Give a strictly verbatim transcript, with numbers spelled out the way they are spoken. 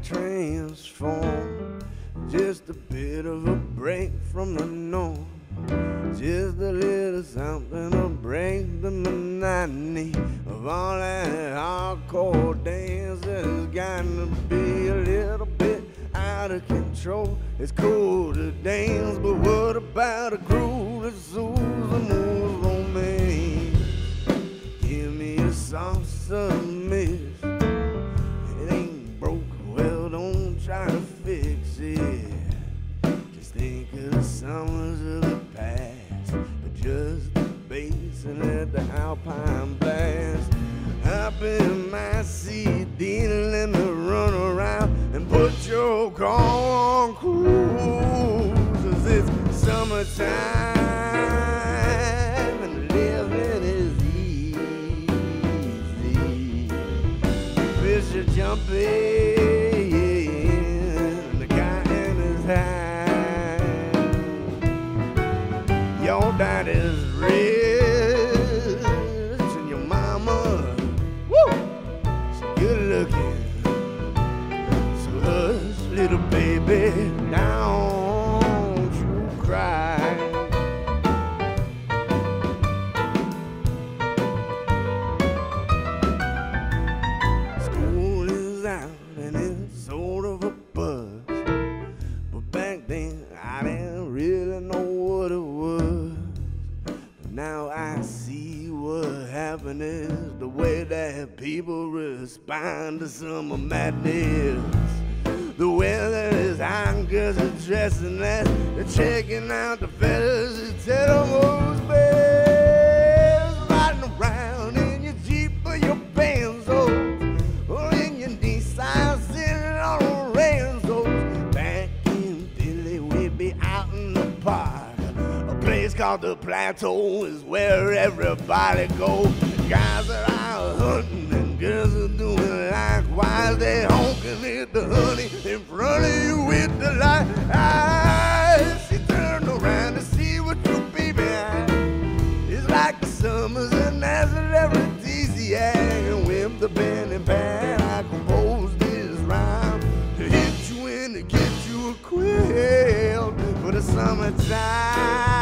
transform. Just a bit of a break from the norm. Just a little something to break the monotony of all that hardcore dance that has gotten to be a little bit out of control. It's cool to dance, but what about a groove that soothes the most romance? Give me a soft southern mist. It ain't broke, well, don't try to fix it. Just think of the summers of the past, but just the bass and let the alpine blast. Hop in my C D and let me run around and put your car on cruise. 'Cause it's summertime and living is easy. Fish are jumping, the cotton is high. Your daddy's rich and your mama, woo, she's good looking. So hush, little baby, don't you cry. School is out and it's sort of a buzz, but back then I didn't really know what it was. But now I see what happened is the way that people respond to summer madness. The weather is hot, girls are dressing less. They're checking out the fellas who tell them who's best. Riding around in your Jeep or your Benzo, or in your Nissan sitting on a Renzo. Back in Philly, we'd be out in the park. A place called the Plateau is where everybody goes. Guys are out hunting and girls are doing likewise. They honking at the honey in front of you with the light. Ah, she turned around to see what your baby had. It's like the summers in Nazareth, aphrodisiac. And with the pen and pad, I composed this rhyme to hit you in to get you a quilt for the summertime.